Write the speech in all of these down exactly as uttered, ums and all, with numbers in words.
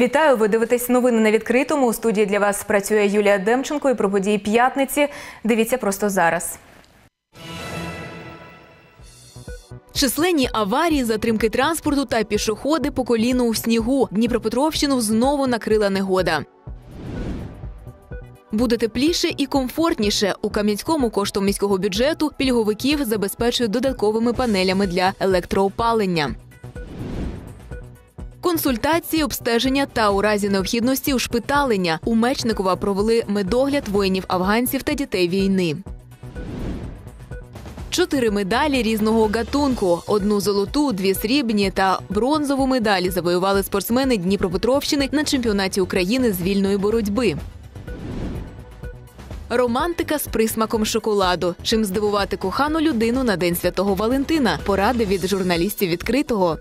Вітаю! Ви дивитесь новини на відкритому. У студії для вас працює Юлія Демченко і про події п'ятниці. Дивіться просто зараз. Численні аварії, затримки транспорту та пішоходи по коліну у снігу. Дніпропетровщину знову накрила негода. Буде тепліше і комфортніше. У Кам'янському коштом міського бюджету пільговиків забезпечують додатковими панелями для електроопалення. Консультації, обстеження та у разі необхідності ушпиталення. У Мечникова провели медогляд воїнів-афганців та дітей війни. Чотири медалі різного гатунку. Одну золоту, дві срібні та бронзову медалі завоювали спортсмени Дніпропетровщини на чемпіонаті України з вільної боротьби. Романтика з присмаком шоколаду. Чим здивувати кохану людину на День Святого Валентина? Поради від журналістів «Відкритого».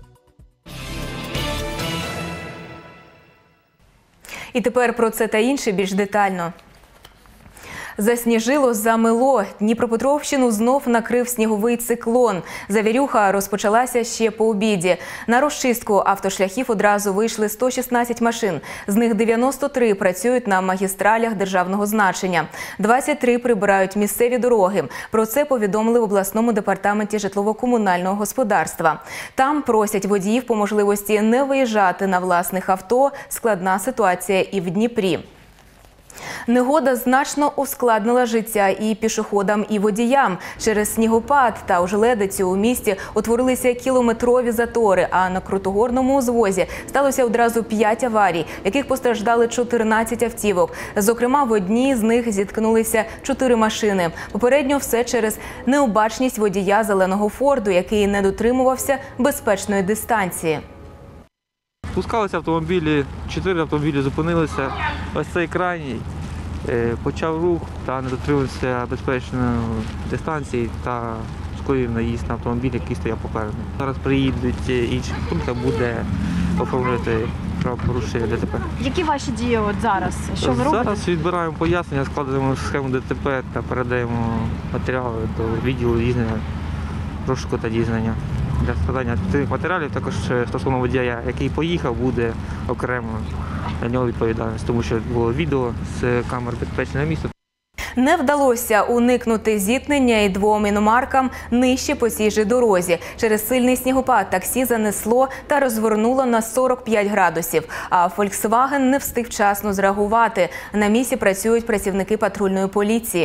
І тепер про це та інше більш детально. Засніжило, замело. Дніпропетровщину знов накрив сніговий циклон. Завірюха розпочалася ще по обіді. На розчистку автошляхів одразу вийшли сто шістнадцять машин. З них дев'яносто три працюють на магістралях державного значення. двадцять три прибирають місцеві дороги. Про це повідомили в обласному департаменті житлово-комунального господарства. Там просять водіїв по можливості не виїжджати на власних авто. Складна ситуація і в Дніпрі. Негода значно ускладнила життя і пішоходам, і водіям. Через снігопад та ожеледицю у місті утворилися кілометрові затори, а на Крутогорному узвозі сталося одразу п'ять аварій, в яких постраждали чотирнадцять автівок. Зокрема, в одній з них зіткнулися чотири машини. Попередньо все через необачність водія зеленого Форду, який не дотримувався безпечної дистанції. Спускалися автомобілі, чотири автомобілі зупинилися. Ось цей крайній почав рух та не дотримувався безпечної дистанції та скоїв наїзд на автомобіль, який стояв попереду. Зараз приїдуть інші пункти, буде оформлювати правопорушення ДТП. Які ваші дії от зараз? Що ви робите? Зараз відбираємо пояснення, складаємо схему ДТП та передаємо матеріали до відділу дізнання, розшуку та дізнання. Для складання цих матеріалів також стосовно водія, який поїхав, буде окремо для нього відповідальність, тому що було відео з камер безпечного міста. Не вдалося уникнути зіткнення і двом іномаркам нижче по цій же дорозі. Через сильний снігопад таксі занесло та розвернуло на сорок п'ять градусів, а Volkswagen не встиг вчасно зреагувати. На місці працюють працівники патрульної поліції.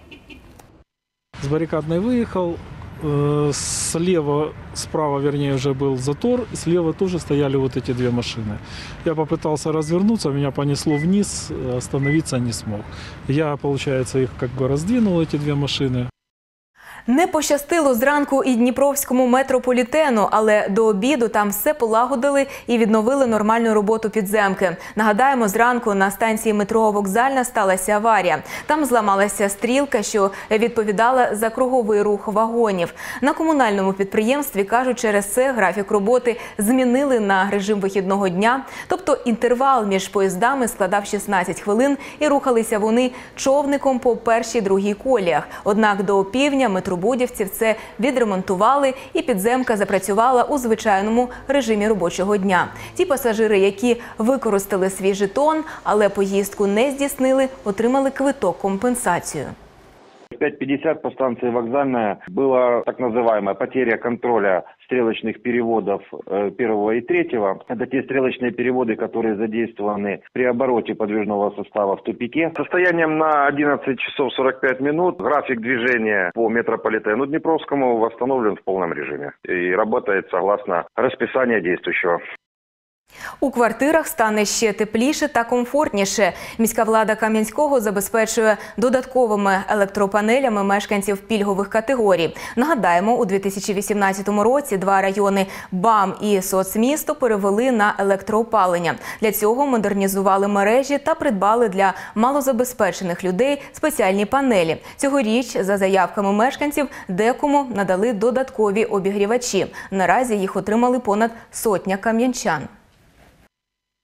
С баррикадной выехал, слева, справа, вернее, уже был затор, слева тоже стояли вот эти две машины. Я попытался развернуться, меня понесло вниз, остановиться не смог. Я, получается, их как бы раздвинул, эти две машины. Не пощастило зранку і Дніпровському метрополітену, але до обіду там все полагодили і відновили нормальну роботу підземки. Нагадаємо, зранку на станції метро «Вокзальна» сталася аварія. Там зламалася стрілка, що відповідала за круговий рух вагонів. На комунальному підприємстві кажуть, через це графік роботи змінили на режим вихідного дня. Тобто інтервал між поїздами складав шістнадцять хвилин і рухалися вони човником по першій-другій коліях. Однак до опівдня метро Будівців це відремонтували і підземка запрацювала у звичайному режимі робочого дня. Ті пасажири, які використали свій жетон, але поїздку не здійснили, отримали квиток-компенсацію. В пять пятьдесят по станции «Вокзальная» была так называемая потеря контроля стрелочных переводов первого и третьего. Это те стрелочные переводы, которые задействованы при обороте подвижного состава в тупике. Состоянием на одиннадцать часов сорок пять минут график движения по метрополитену Днепровскому восстановлен в полном режиме и работает согласно расписанию действующего. У квартирах стане ще тепліше та комфортніше. Міська влада Кам'янського забезпечує додатковими електропанелями мешканців пільгових категорій. Нагадаємо, у дві тисячі вісімнадцятому році два райони БАМ і Соцмісто перевели на електроопалення. Для цього модернізували мережі та придбали для малозабезпечених людей спеціальні панелі. Цьогоріч, за заявками мешканців, декому надали додаткові обігрівачі. Наразі їх отримали понад сотня кам'янчан.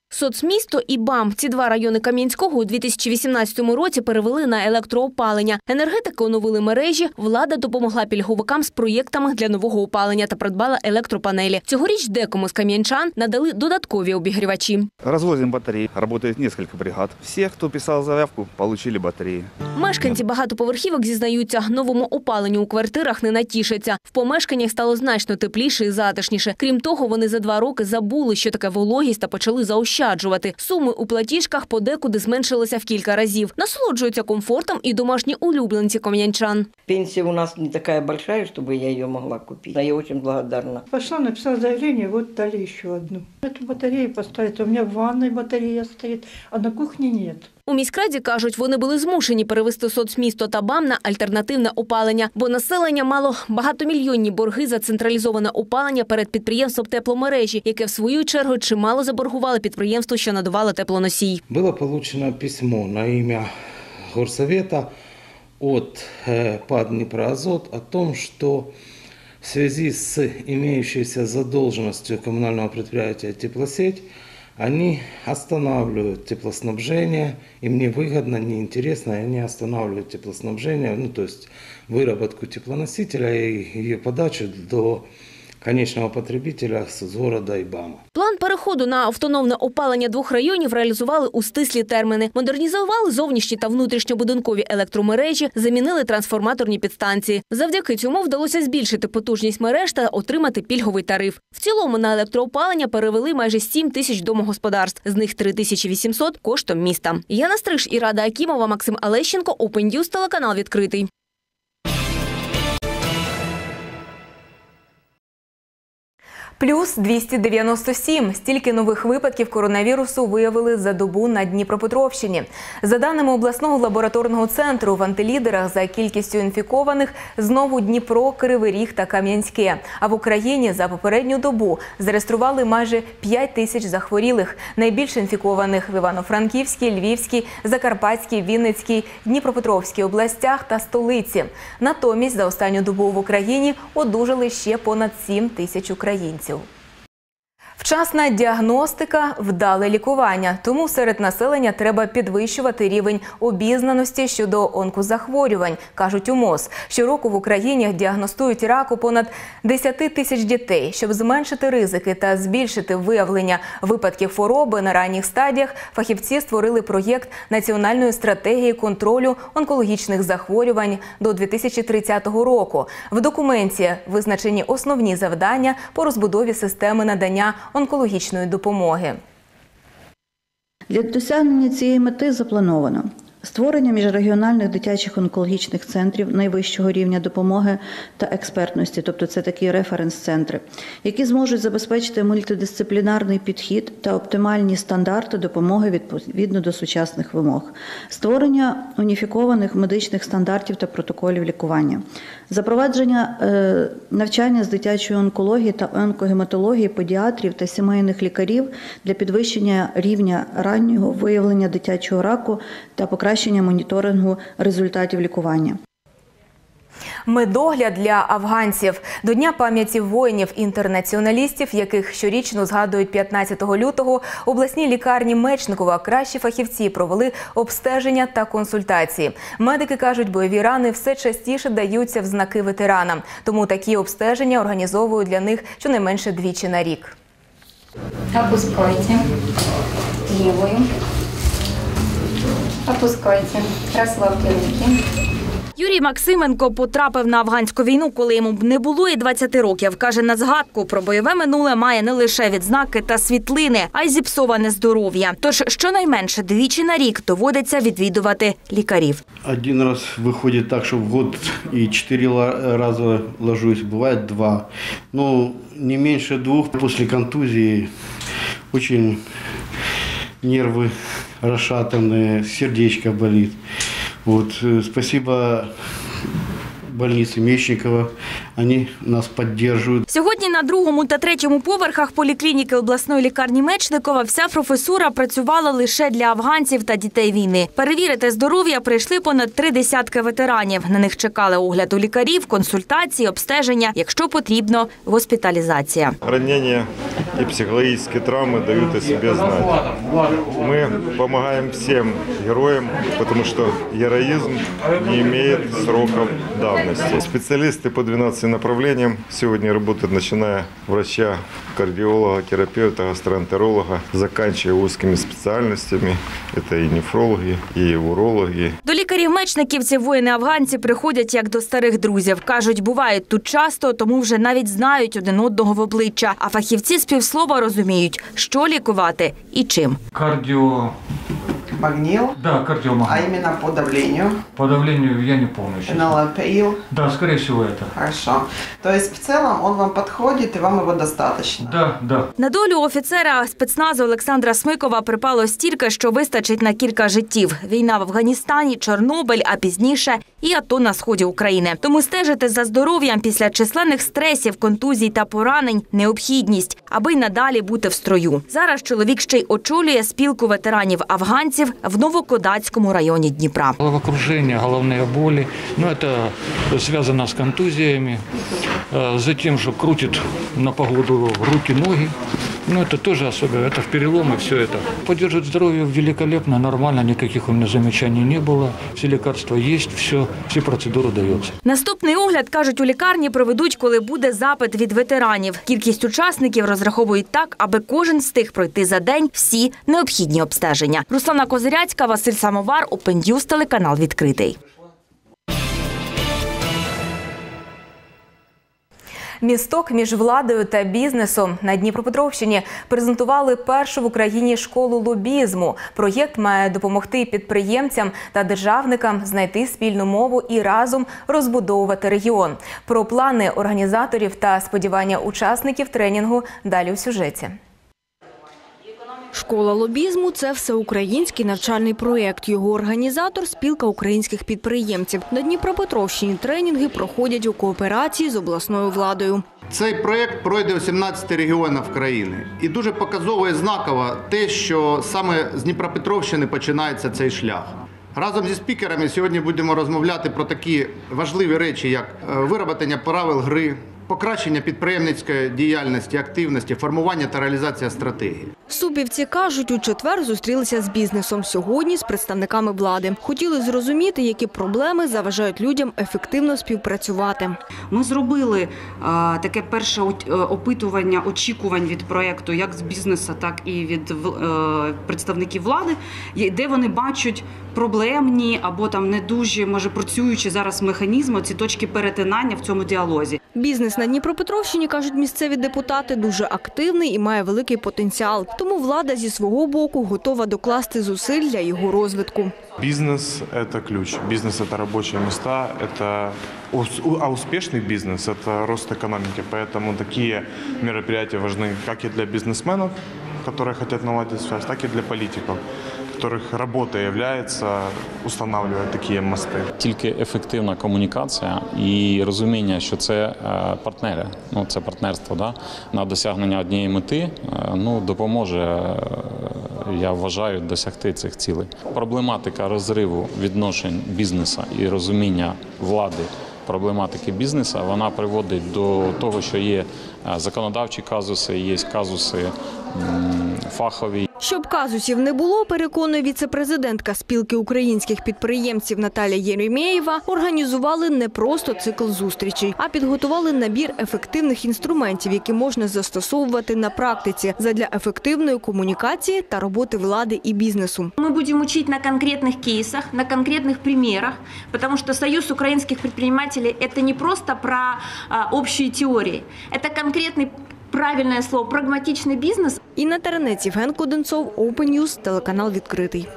Соцмісто і БАМ – ці два райони Кам'янського у дві тисячі вісімнадцятому році перевели на електроопалення. Енергетики оновили мережі, влада допомогла пільговикам з проєктами для нового опалення та придбала електропанелі. Цьогоріч декому з кам'янчан надали додаткові обігрівачі. Розвозимо батареї, працює кілька бригад. Всі, хто писав заявку, отримали батареї. Мешканці багатоповерхівок зізнаються, новому опаленню у квартирах не натішаться. В помешканнях стало значно тепліше і затишніше. Крім того, вони за два роки забули, що таке вологість, та почали заощаджувати. Суми у платіжках подекуди зменшилися в кілька разів. Насолоджуються комфортом і домашні улюбленці кам'янчан. Пенсия у нас не такая большая, чтобы я ее могла купить. Я очень благодарна. Пошла, написала заявление, вот дали еще одну. Эту батарею поставить. У меня в ванной батарея стоит, а на кухне нет. У міськраді кажуть, вони були змушені перевести соцмісто та БАМ на альтернативне опалення, бо населення мало багатомільйонні борги за централізоване опалення перед підприємством тепломережі, яке в свою чергу чимало заборгувало підприємству, що надавало теплоносій. Було получено письмо на ім'я горсовета от ПАД «Дніпроазот» о том, что в связи с имеющейся задолженностью коммунального предприятия «Теплосеть» они останавливают теплоснабжение, им невыгодно, неинтересно, и они останавливают теплоснабжение, ну то есть выработку теплоносителя и ее подачу до конечного потребителя з города і БАМа. План переходу на автономне опалення двох районів реалізували у стислі терміни. Модернізували зовнішні та внутрішньобудинкові електромережі, замінили трансформаторні підстанції. Завдяки цьому вдалося збільшити потужність мереж та отримати пільговий тариф. В цілому на електроопалення перевели майже сім тисяч домогосподарств, з них три тисячі вісімсот коштом міста. Яна Стриж, Ірада Акімова, Максим Алещенко, Open News, телеканал «Відкритий». Плюс двісті дев'яносто сім. Стільки нових випадків коронавірусу виявили за добу на Дніпропетровщині. За даними обласного лабораторного центру, в антилідерах за кількістю інфікованих знову Дніпро, Кривий Ріг та Кам'янське. А в Україні за попередню добу зареєстрували майже п'ять тисяч захворілих. Найбільше інфікованих в Івано-Франківській, Львівській, Закарпатській, Вінницькій, Дніпропетровській областях та столиці. Натомість за останню добу в Україні одужали ще понад сім тисяч українців. Вчасна діагностика – вдале лікування. Тому серед населення треба підвищувати рівень обізнаності щодо онкозахворювань, кажуть у МОЗ. Щороку в Україні діагностують рак у понад десять тисяч дітей. Щоб зменшити ризики та збільшити виявлення випадків хвороби на ранніх стадіях, фахівці створили проєкт Національної стратегії контролю онкологічних захворювань до дві тисячі тридцятого року. В документі визначені основні завдання по розбудові системи надання онкологічної допомоги. Для досягнення цієї мети заплановано створення міжрегіональних дитячих онкологічних центрів найвищого рівня допомоги та експертності, тобто це такі референс-центри, які зможуть забезпечити мультидисциплінарний підхід та оптимальні стандарти допомоги відповідно до сучасних вимог, створення уніфікованих медичних стандартів та протоколів лікування, запровадження е, навчання з дитячої онкології та онкогематології педіатрів та сімейних лікарів для підвищення рівня раннього виявлення дитячого раку та покращення моніторингу результатів лікування. Медогляд для афганців. До Дня пам'яті воїнів-інтернаціоналістів, яких щорічно згадують п'ятнадцятого лютого, обласній лікарні Мечникова кращі фахівці провели обстеження та консультації. Медики кажуть, бойові рани все частіше даються в знаки ветеранам. Тому такі обстеження організовують для них щонайменше двічі на рік. Опускайте лівою. Опускайте. Розслабте руки. Юрій Максименко потрапив на афганську війну, коли йому б не було і двадцяти років. Каже, на згадку про бойове минуле має не лише відзнаки та світлини, а й зіпсоване здоров'я. Тож щонайменше двічі на рік доводиться відвідувати лікарів. Один раз виходить так, що в год і чотири рази ложусь, буває два. Ну, не менше двох. Після контузії дуже нерви розшатані, сердечко болить. Вот, спасибо больнице Мечникова, вони нас підтримують. Сьогодні на другому та третьому поверхах поліклініки обласної лікарні Мечникова вся професура працювала лише для афганців та дітей війни. Перевірити здоров'я прийшли понад три десятки ветеранів. На них чекали огляд у лікарів, консультації, обстеження, якщо потрібно, госпіталізація. Ранення и психологические травмы дают о себе знать. Мы помогаем всем героям, потому что героизм не имеет сроков давности. Специалисты по двенадцати направлениям сегодня работают, начиная врача, кардиолога, терапевта, гастроэнтеролога, заканчивая узкими специальностями. Это и нефрологи, и урологи. До лікарів-мечників ці воїни-афганці приходять як до старих друзів. Кажуть, бувають тут часто, тому вже навіть знають один одного в обличчя. А фахівці з півслова розуміють, що лікувати і чим. Кардио... Магнил? Да, кардиомагнил. А именно по давлению? По давлению я не помню. Энолапеил? Да, скорее всего это. Хорошо. То есть в целом он вам подходит и вам его достаточно? Да, да. На долю офіцера спецназу Олександра Смикова припало стільки, що вистачить на кілька життів. Війна в Афганістані, Чорнобиль, а пізніше і АТО на сході України. Тому стежити за здоров'ям після численних стресів, контузій та поранень – необхідність, аби й надалі бути в строю. Зараз чоловік ще й очолює спілку ветеранів-афганців в Новокодацькому районі Дніпра. Головокружение, головные боли, ну это связано с контузиями, затем же крутит на погоду руки, ноги. Ну, это тоже особенно, это в переломы, все это. Поддерживать здоровье великолепно, нормально, никаких у меня замечаний не было. Все лекарства есть, все, все процедуры даются. Наступний огляд, кажуть, у лікарні проведуть, коли буде запит від ветеранів. Кількість учасників розраховують так, аби кожен встиг пройти за день всі необхідні обстеження. Руслана Козиряцька, Василь Самовар, Open News, телеканал «Відкритий». Місток між владою та бізнесом на Дніпропетровщині презентували першу в Україні школу лобізму. Проєкт має допомогти підприємцям та державникам знайти спільну мову і разом розбудовувати регіон. Про плани організаторів та сподівання учасників тренінгу далі у сюжеті. Школа лобізму – це всеукраїнський навчальний проєкт. Його організатор – спілка українських підприємців. На Дніпропетровщині тренінги проходять у кооперації з обласною владою. Цей проєкт пройде у сімнадцяти регіонах країни. І дуже показово і знаково те, що саме з Дніпропетровщини починається цей шлях. Разом зі спікерами сьогодні будемо розмовляти про такі важливі речі, як вироблення правил гри, покращення підприємницької діяльності, активності, формування та реалізація стратегії. Супівці кажуть, у четвер зустрілися з бізнесом, сьогодні з представниками влади. Хотіли зрозуміти, які проблеми заважають людям ефективно співпрацювати. Ми зробили а, таке перше опитування очікувань від проєкту як з бізнесу, так і від а, представників влади, де вони бачать проблемні або там не дуже, може, працюючі зараз механізми, ці точки перетинання в цьому діалозі. Бізнес на Дніпропетровщині, кажуть місцеві депутати, дуже активний і має великий потенціал. Тому влада зі свого боку готова докласти зусиль для його розвитку. Бизнес – это ключ. Бизнес – это рабочие места, это, а успешный бизнес – это рост экономики. Поэтому такие мероприятия важны как и для бизнесменов, которые хотят наладить связь, так и для политиков, которых робота являється встановлювати такі мости. Тільки ефективна комунікація і розуміння, що це партнери, ну це партнерство, да, на досягнення однієї мети, ну допоможе, я вважаю, досягти цих цілей. Проблематика розриву відношень бізнесу і розуміння влади проблематики бізнесу, вона приводить до того, що є законодавчі казуси, є казуси фахові. Щоб казусів не було, переконує віце-президентка спілки українських підприємців Наталія Єремєєва, організували не просто цикл зустрічей, а підготували набір ефективних інструментів, які можна застосовувати на практиці задля ефективної комунікації та роботи влади і бізнесу. Ми будемо вчити на конкретних кейсах, на конкретних примірах, тому що Союз українських підприємців – це не просто про общі теорії, це конкретний правильне слово – прагматичний бізнес. Інна Таранець, Євген Коденцов, Open News, телеканал «Відкритий».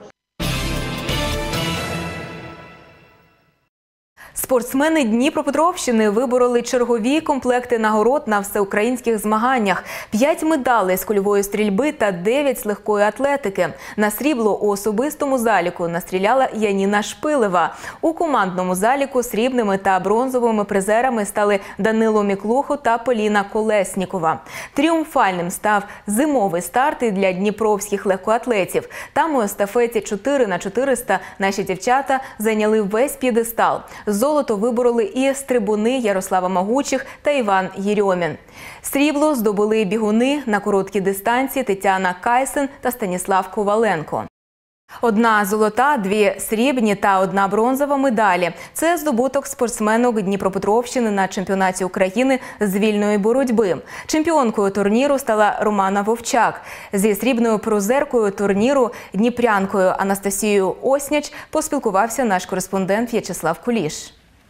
Спортсмени Дніпропетровщини вибороли чергові комплекти нагород на всеукраїнських змаганнях. П'ять медалей з кульової стрільби та дев'ять з легкої атлетики. На срібло у особистому заліку настріляла Яніна Шпилева. У командному заліку срібними та бронзовими призерами стали Данило Міклухо та Поліна Колеснікова. Тріумфальним став зимовий старт і для дніпровських легкоатлетів. Там у естафеті чотири на чотириста наші дівчата зайняли весь п'єдестал. Золото Золото вибороли і стрибуни Ярослава Могучих та Іван Єрьомін. Срібло здобули бігуни на короткій дистанції Тетяна Кайсен та Станіслав Коваленко. Одна золота, дві срібні та одна бронзова медалі – це здобуток спортсменок Дніпропетровщини на чемпіонаті України з вільної боротьби. Чемпіонкою турніру стала Романа Вовчак. Зі срібною призеркою турніру дніпрянкою Анастасією Осняч поспілкувався наш кореспондент В'ячеслав Куліш.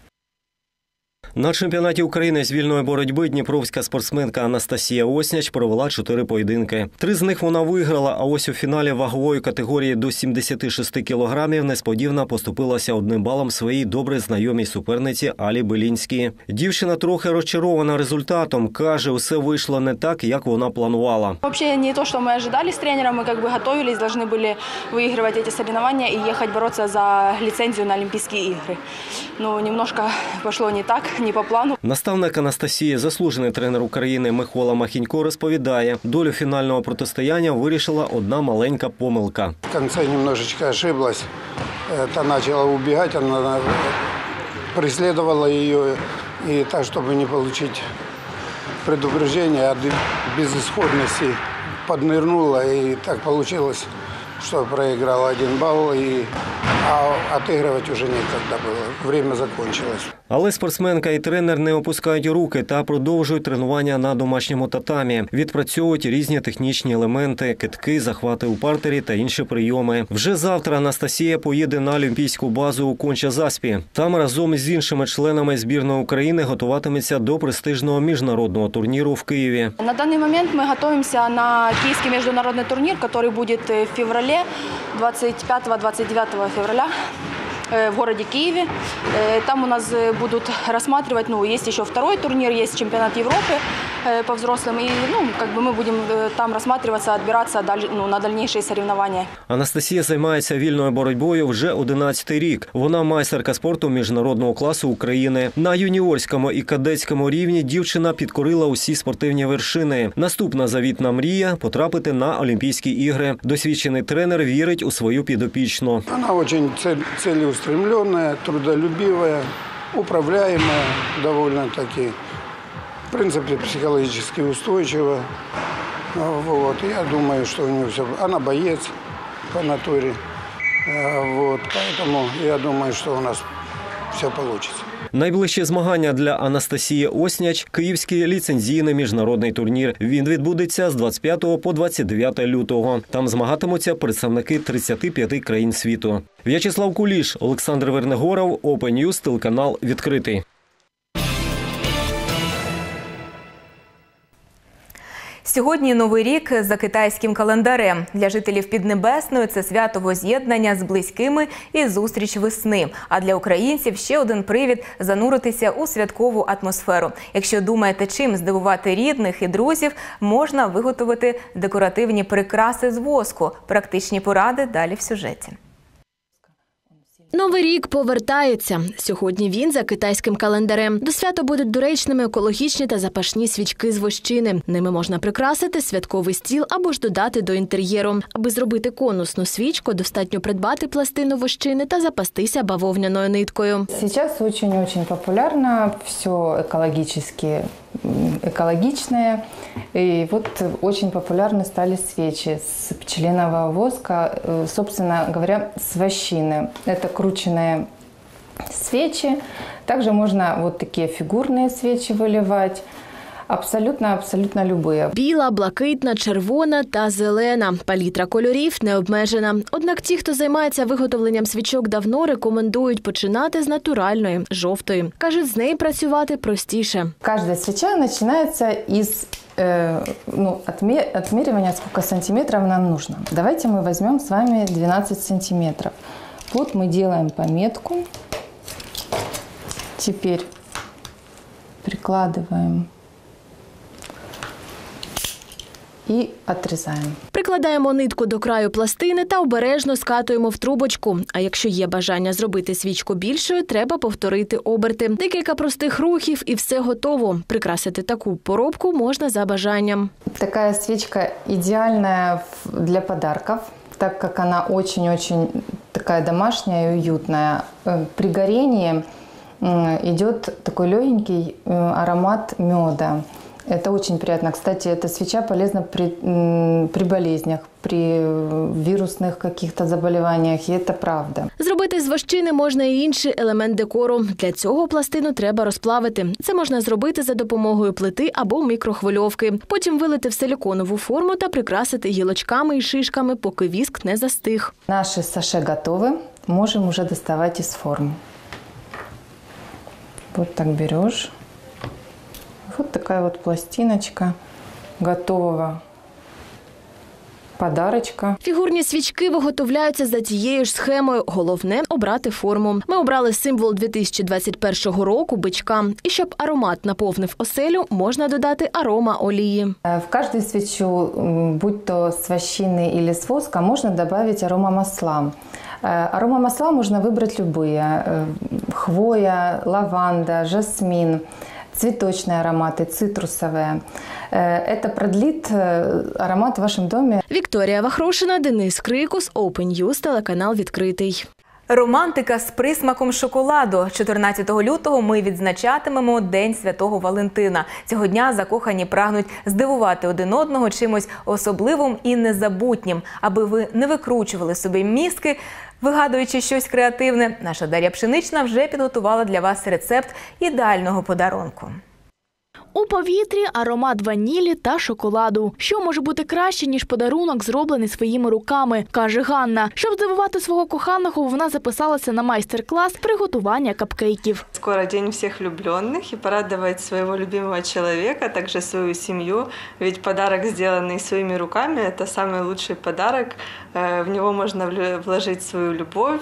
На чемпіонаті України з вільної боротьби дніпровська спортсменка Анастасія Осняч провела чотири поєдинки. Три з них вона виграла, а ось у фіналі вагової категорії до сімдесяти шести кілограмів несподівано поступилася одним балом своїй добре знайомій суперниці Алі Белінській. Дівчина трохи розчарована результатом. Каже, усе вийшло не так, як вона планувала. Взагалі не те, що ми очікували з тренером, ми як би готувалися, повинні були вигравати ці соревновання і їхати боротися за ліцензію на Олімпійські ігри. Ну, немножко пішло не так. Не по плану. Наставник Анастасії, заслужений тренер України Микола Махінько, розповідає, долю фінального протистояння вирішила одна маленька помилка. В кінці немножечко ошиблась. Та почала убігати, вона преследувала її, і так, щоб не отримати предупреждення від безісходності, піднирнула, і так вийшло, що проіграла один бал, і а отыгрывать уже некогда было. Время закончилось. Але спортсменка і тренер не опускають руки та продовжують тренування на домашньому татамі. Відпрацьовують різні технічні елементи, кидки, захвати у партері та інші прийоми. Вже завтра Анастасія поїде на олімпійську базу у Конча-Заспі. Там разом з іншими членами збірної України готуватиметься до престижного міжнародного турніру в Києві. На даний момент ми готуємося на київський міжнародний турнір, який буде в феврале, двадцать пятого — двадцать девятого февраля. В городе Киеве. Там у нас будут рассматривать, ну, есть еще второй турнир, есть чемпионат Европы по взрослым. И, ну, как бы мы будем там рассматриваться, отбираться ну, на дальнейшие соревнования. Анастасія займається вільною боротьбою вже одинадцятий рік. Вона майстерка спорту міжнародного класу України. На юніорському і кадетському рівні дівчина підкорила усі спортивні вершини. Наступна завітна мрія – потрапити на Олімпійські ігри. Досвідчений тренер вірить у свою підопічну. Вона дуже цілеустремлена, трудолюбива, управляемая довольно-таки. В принципе, психологически устойчива. Вот. Я думаю, что у нее все... Она боец по натуре. Вот. Поэтому я думаю, что у нас все получится. Найближчі змагання для Анастасії Осняч – Київський ліцензійний міжнародний турнір. Він відбудеться з двадцять п'ятого по двадцять дев'яте лютого. Там змагатимуться представники тридцяти п'яти країн світу. В'ячеслав Куліш, Олександр Вернегоров, Open News, телеканал «Відкритий». Сьогодні Новий рік за китайським календарем. Для жителів Піднебесної це свято воз'єднання з близькими і зустріч весни. А для українців ще один привід зануритися у святкову атмосферу. Якщо думаєте, чим здивувати рідних і друзів, можна виготовити декоративні прикраси з воску. Практичні поради далі в сюжеті. Новий рік повертається. Сьогодні він за китайським календарем. До свята будуть доречними екологічні та запашні свічки з вощини. Ними можна прикрасити святковий стіл або ж додати до інтер'єру. Аби зробити конусну свічку, достатньо придбати пластину вощини та запастися бавовняною ниткою. Сейчас очень-очень популярно все экологически экологичное. И вот очень популярны стали свечи с пчелиного воска, собственно говоря, с вощины. Это крученные свечи. Также можно вот такие фигурные свечи выливать. Абсолютно-абсолютно любые. Біла, блакитна, червона та зелена. Палітра кольорів не обмежена. Однак ті, хто займається виготовленням свічок давно, рекомендують починати з натуральної, жовтої. Кажуть, з неї працювати простіше. Кожна свіча починається із э, ну, отмеривания, сколько сантиметров нам нужно. Давайте мы возьмем с вами двенадцать сантиметров. Вот мы делаем пометку. Теперь прикладываем і отрізаємо. Прикладаємо нитку до краю пластини та обережно скатуємо в трубочку. А якщо є бажання зробити свічку більшою, треба повторити оберти. Декілька простих рухів і все готово. Прикрасити таку поробку можна за бажанням. Така свічка ідеальна для подарків, так як вона дуже-дуже така домашня і уютна. При горінні идет такой легенький аромат меда. Это очень приятно. Кстати, эта свеча полезна при, при болезнях, при вирусных каких-то заболеваниях, і це правда. Зробити з вощини можна і інший елемент декору. Для цього пластину треба розплавити. Це можна зробити за допомогою плити або мікрохвильовки. Потім вилити в силіконову форму та прикрасити гілочками і шишками, поки віск не застиг. Наші саше готові. Можемо вже доставати із форми. Вот так берешь. Вот такая вот пластиночка готового подарочка. Фігурні свічки виготовляються за тією ж схемою. Головне – обрати форму. Ми обрали символ дві тисячі двадцять першого року – бичка. І щоб аромат наповнив оселю, можна додати арома олії. В каждую свечу, будь то с вощины или с воска, можно добавить аромамасла. Аромамасла можно выбрать любые. Хвоя, лаванда, жасмин. Цветочные ароматы, цитрусовые. Это продлит аромат в вашем доме. Вікторія Вахрушина, Денис Крикус, Open News, телеканал «Відкритий». Романтика з присмаком шоколаду. чотирнадцятого лютого ми відзначатимемо День Святого Валентина. Цього дня закохані прагнуть здивувати один одного чимось особливим і незабутнім. Аби ви не викручували собі мізки, вигадуючи щось креативне, наша Дар'я Пшенична вже підготувала для вас рецепт ідеального подарунку. У повітрі аромат ванілі та шоколаду. Що може бути краще, ніж подарунок, зроблений своїми руками, каже Ганна. Щоб здивувати свого коханого, вона записалася на майстер-клас приготування капкейків. Скоро День всех влюбленных, и порадовать своего любимого человека, а также свою семью. Ведь подарок, сделанный своими руками, это самый лучший подарок. В него можно вложить свою любовь,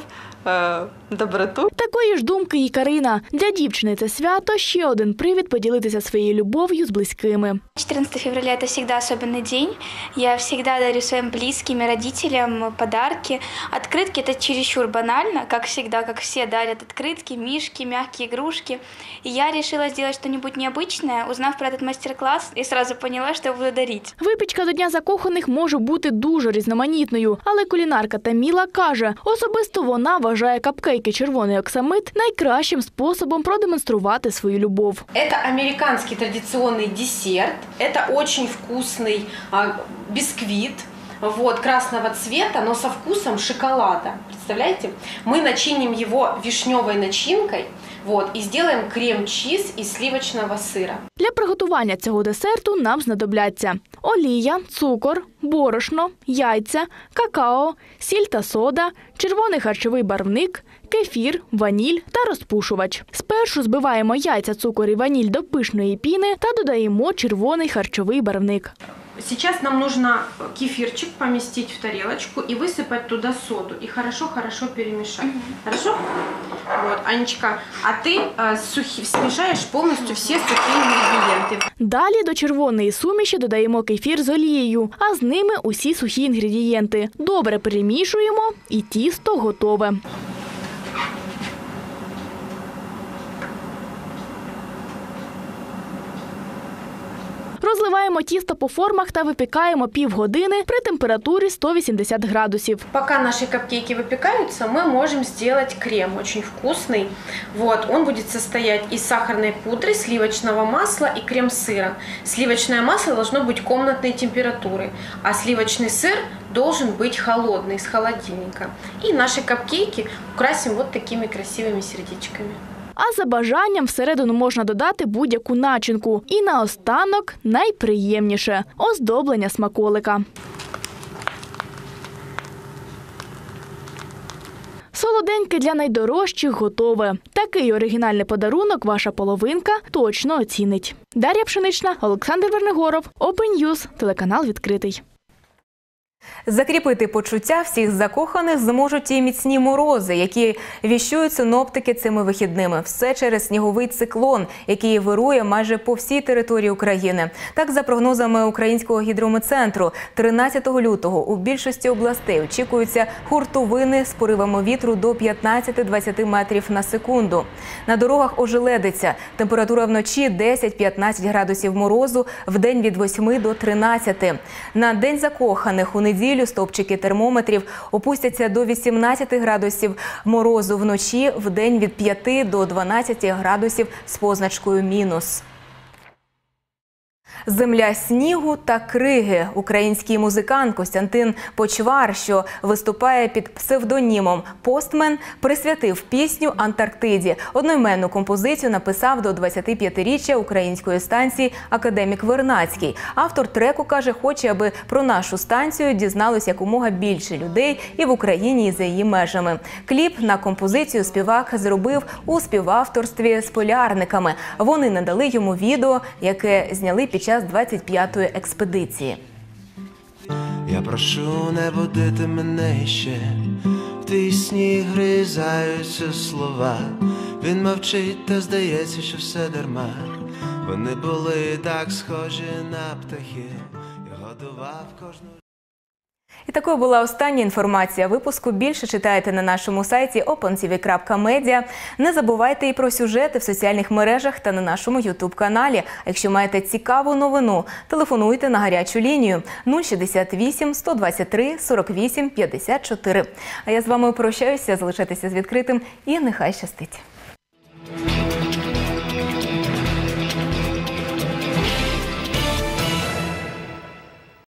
доброту. Такої ж думки і Карина. Для дівчини це свято – ще один привід поділитися своєю любов'ю з близькими. четырнадцатое февраля – это всегда особенный день. Я всегда дарю своим близким и родителям подарки. Открытки – это чересчур банально, как всегда, как все дарят открытки, мишки, мягкие игрушки. И я решила сделать что-нибудь необычное, узнав про этот мастер-класс, и сразу поняла, что я буду дарить. Випічка до Дня закоханих може бути дуже різноманітною, але кулінарка Таміла каже, особисто вона вважає капкейки «Червоний оксамит» найкращим способом продемонструвати свою любов. Это американский традиционный десерт, это очень вкусный а, бисквит. Вот, красного цвета, но со вкусом шоколада. Представляете? Мы начиним его вишневой начинкой. Вот, і зробимо крем-чіз із сливочного сира. Для приготування цього десерту нам знадобляться олія, цукор, борошно, яйця, какао, сіль та сода, червоний харчовий барвник, кефір, ваніль та розпушувач. Спершу збиваємо яйця, цукор і ваніль до пишної піни та додаємо червоний харчовий барвник. Сейчас нам нужно кефирчик поместить в тарелочку и высыпать туда соду. И хорошо-хорошо перемешать. Mm-hmm. Хорошо? Вот, Анечка, а ты э, сухи, смешаешь полностью все сухие ингредиенты. Далі до червоної суміші додаємо кефір з олією, а з ними усі сухі інгредієнти. Добре перемішуємо і тісто готове. Розливаємо тісто по формах та випікаємо півгодини при температурі сто вісімдесят градусів. Пока наши капкейки выпекаются, мы можем сделать крем очень вкусный. Вот, он будет состоять из сахарной пудры, сливочного масла и крем-сыра. Сливочное масло должно быть комнатной температуры, а сливочный сыр должен быть холодный, из холодильника. И наши капкейки украсим вот такими красивыми сердечками. А за бажанням всередину можна додати будь-яку начинку. І наостанок найприємніше – оздоблення смаколика. Солоденьке для найдорожчих готове. Такий оригінальний подарунок ваша половинка точно оцінить. Дар'я Пшенична, Олександр Вернигоров, Open News, телеканал «Відкритий». Закріпити почуття всіх закоханих зможуть і міцні морози, які віщують синоптики цими вихідними. Все через сніговий циклон, який вирує майже по всій території України. Так, за прогнозами Українського гідрометцентру, тринадцятого лютого у більшості областей очікуються хуртовини з поривами вітру до п'ятнадцяти-двадцяти метрів на секунду. На дорогах ожеледиться. Температура вночі десять-п'ятнадцять градусів морозу, вдень від восьми до тринадцяти. На День закоханих у неділю неділю стовпчики термометрів опустяться до вісімнадцяти градусів морозу вночі, вдень від п'яти до дванадцяти градусів з позначкою мінус. «Земля снігу та криги». Український музикант Костянтин Почвар, що виступає під псевдонімом «Постмен», присвятив пісню Антарктиді. Одноіменну композицію написав до двадцятип'ятиріччя української станції академік Вернадський. Автор треку каже, хоче, аби про нашу станцію дізналось якомога більше людей і в Україні, і за її межами. Кліп на композицію співак зробив у співавторстві з полярниками. Вони надали йому відео, яке зняли під час двадцять п'ятої експедиції. Я прошу не будити мене ще, в твій сніг гризаються слова. Він мовчить, та здається, що все дарма. Вони були так схожі на птахи, я годував кожну. І такою була остання інформація випуску. Більше читайте на нашому сайті опен ті ві крапка медіа. Не забувайте і про сюжети в соціальних мережах та на нашому ютуб-каналі. А якщо маєте цікаву новину, телефонуйте на гарячу лінію нуль шістдесят вісім сто двадцять три сорок вісім п'ятдесят чотири. А я з вами прощаюся, залишайтеся з відкритим і нехай щастить.